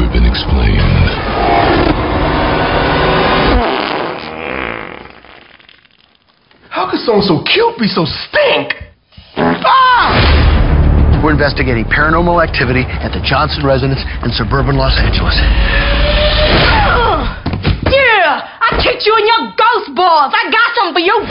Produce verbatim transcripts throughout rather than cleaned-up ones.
never been explained. How could someone so cute be so stink? Ah! We're investigating paranormal activity at the Johnson residence in suburban Los Angeles. Yeah! I kicked you in your ghost balls! I got something for you!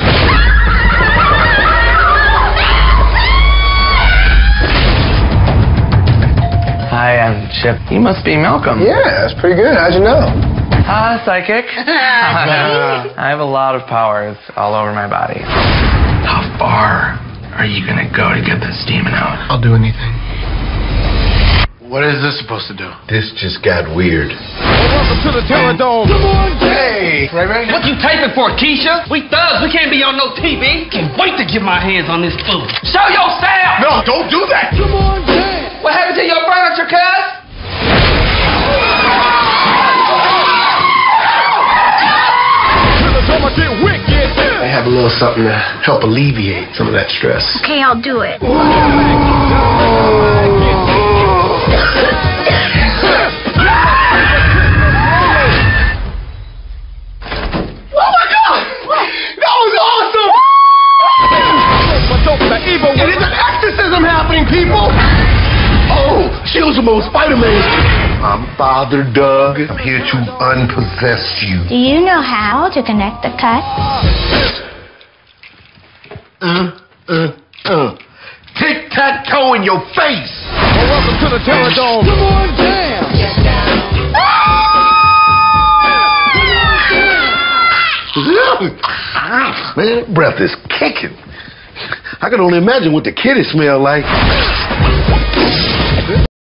Hi, I'm Chip. You must be Malcolm. Yeah, that's pretty good. How'd you know? Ah, psychic. I have a lot of powers all over my body. How far are you gonna go to get this demon out? I'll do anything. What is this supposed to do? This just got weird. Welcome to the Terror Dome. Come on, Hey! Ray Ray? What you typing for, Keisha? We thugs. We can't be on no T V. Can't wait to get my hands on this food. Show yourself! No, don't do that! come on, dance. What happened to your furniture, cuz? Get wicked. I have a little something to help alleviate some of that stress. Okay, I'll do it. Oh my God! That was awesome! And it's an exorcism happening, people! Oh, shields from old Spider-Man. I'm Father Doug. I'm here to unpossess you. Do you know how to connect the cut? Uh, uh, uh. Tic-tac-toe in your face! Well, welcome to the Terror Dome. Come on, dance. Man, that breath is kicking. I can only imagine what the kitty smell like.